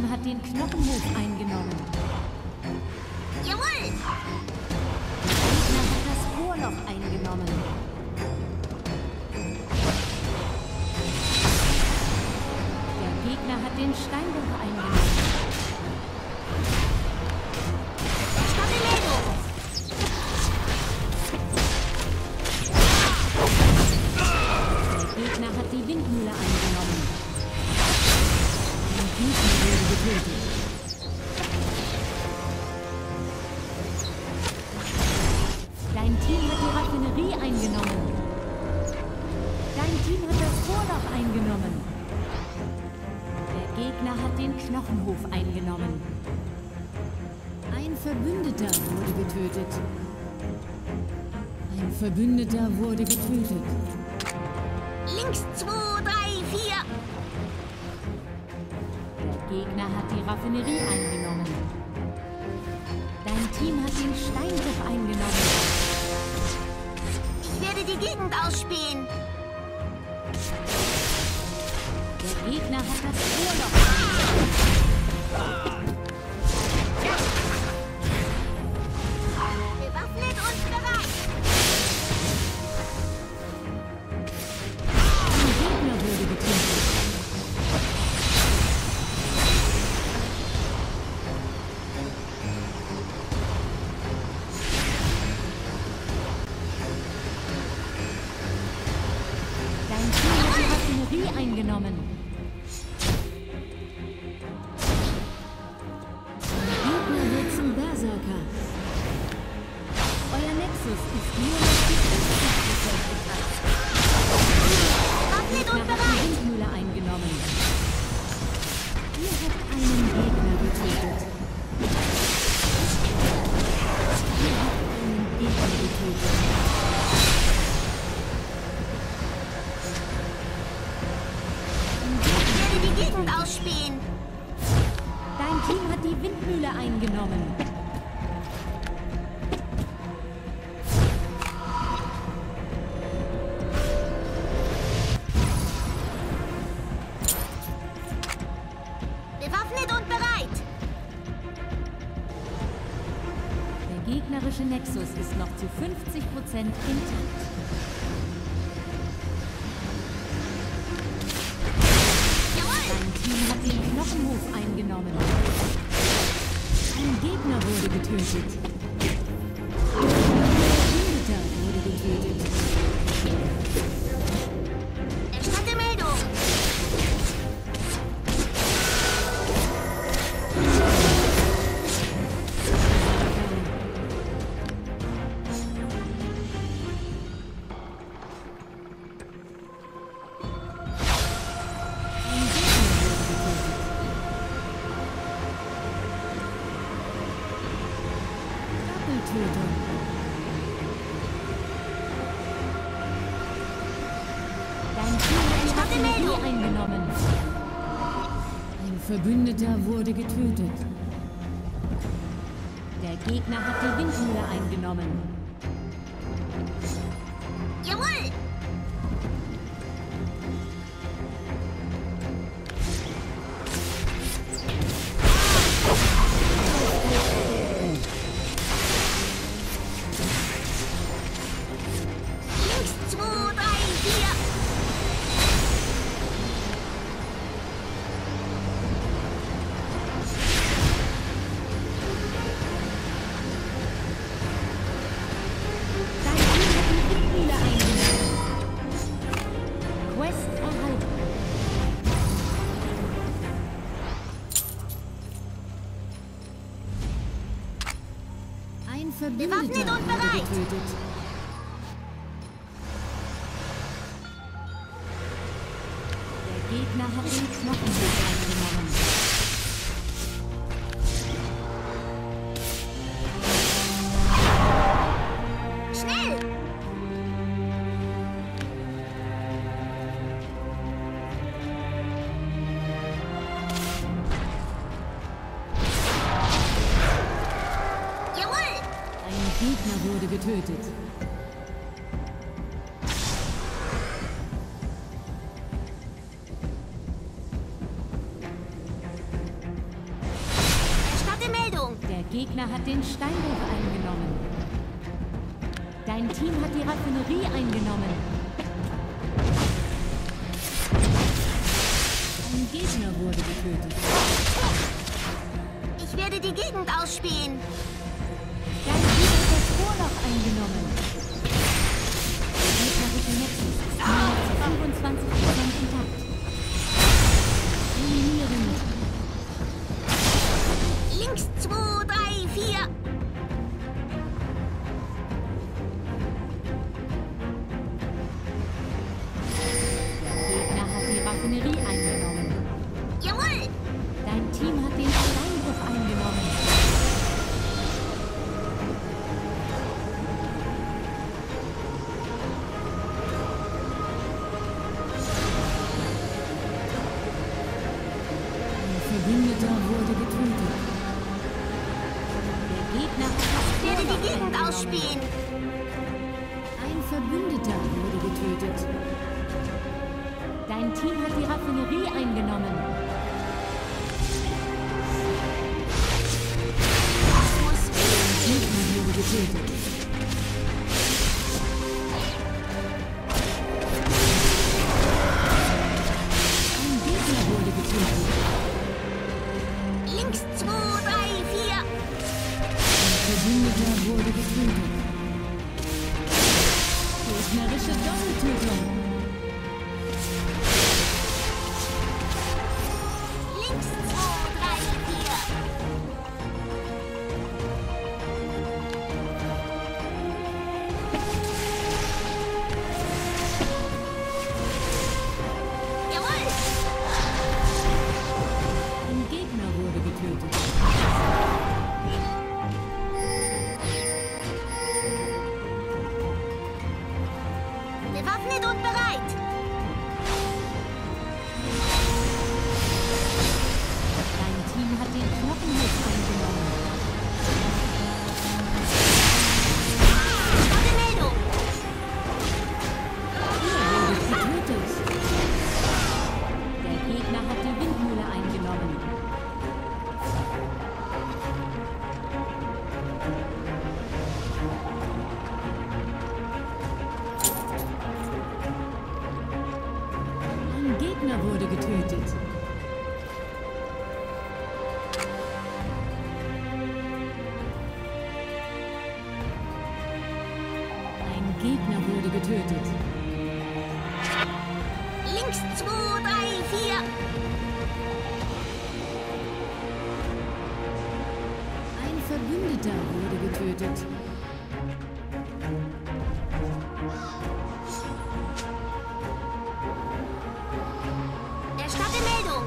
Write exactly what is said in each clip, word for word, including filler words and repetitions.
Team hat den Knochenhof eingenommen. Jawohl! Der Gegner hat das Bohrloch eingenommen. Der Gegner hat den Steinbruch eingenommen. Der Gegner hat die Windmühle eingenommen. Ein Gegner wurde getötet. Dein Team hat die Raffinerie eingenommen. Dein Team hat das Bohrloch eingenommen. Der Gegner hat den Knochenhof eingenommen. Ein Verbündeter wurde getötet. Ein Verbündeter wurde getötet. Links zwei, drei, vier. Der Gegner hat die Raffinerie eingenommen. Dein Team hat den Steinbruch eingenommen. Ich werde die Gegend ausspähen. Der Gegner hat das Bohrloch eingenommen. Bewaffnet und bereit. Ein Gegner wurde getötet. Dein Team hat die Raffinerie eingenommen. Der Gegner wird zum Berserker. Euer Nexus ist nur noch die fünfzig Prozent intakt. Bewaffnet Der und Gegner hat die bereit. Windmühle eingenommen. Ihr habt einen Gegner getötet. Ihr habt einen Gegner getötet. Ich werde die Gegend ausspähen. Dein Team hat die Windmühle eingenommen. Bewaffnet und bereit. Der gegnerische Nexus ist noch zu fünfzig Prozent intakt. Jawohl! Dein Team hat den Knochenhof eingenommen. Ein Gegner wurde getötet. Ein Verbündeter wurde getötet. Erstatte Meldung. Doppeltötung. Dein Team hat die Raffinerie eingenommen. Ein Verbündeter wurde getötet. Der Gegner hat die Windmühle eingenommen. Jawohl! Links zwei, drei, vier. Dein Team hat die Windmühle eingenommen. Quest erhalten. Ein Verbündeter Bewaffnet und wurde bereit. getötet. Der Gegner hat den Knochenhof eingenommen. Schnell! Jawohl! Ein Gegner wurde getötet. Gegner hat den Steinbruch eingenommen. Dein Team hat die Raffinerie eingenommen. Ein Gegner wurde getötet. Ich werde die Gegend ausspähen. Dein Team hat das Vorloch eingenommen. Der gegnerische Nexus ist nur noch zu fünfundzwanzig Prozent intakt. Eliminieren. Links zwei, drei, vier. Der Gegner hat die Raffinerie eingenommen. Jawohl. Dein Team hat den Steinbruch eingenommen. Ein Verbündeter wurde getötet. Der Gegner hat das Ich werde die Vorloch Gegend eingenommen. ausspähen. Ein Verbündeter wurde getötet. Dein Team hat die Raffinerie eingenommen. Das muss gehen. Gegner wurde getötet. Ein Gegner wurde getötet. Links zwei, drei, vier. Ein Verbündeter wurde getötet. Gegnerische Doppeltötung. Links zwei, drei, vier. Jawohl. Ein Gegner wurde getötet. Bewaffnet und bereit. Dein Team hat den Knochenhof eingenommen. Starke Meldung. Ihr wurdet getötet. Der Gegner hat die Windmühle eingenommen. Ein Gegner wurde getötet. Ein Gegner wurde getötet. Links zwei, drei, vier. Ein Verbündeter wurde getötet. Erstatte Meldung.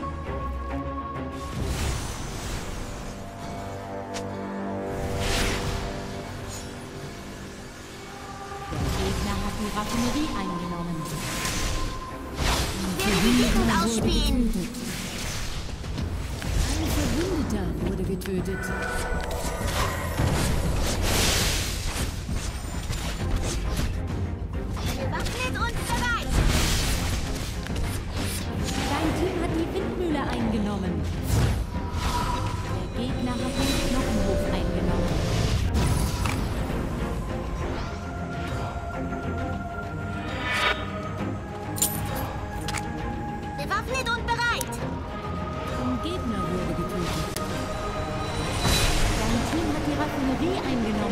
Der Gegner hat die Raffinerie eingenommen. Ich werde die Gegend ausspähen. Ein Verbündeter wurde getötet. Bewaffnet und bereit. Dein Team hat die Windmühle eingenommen. Der Gegner hat den Knochenhof eingenommen. Bewaffnet und bereit. Ein Gegner wurde getötet. Dein Team hat die Raffinerie eingenommen.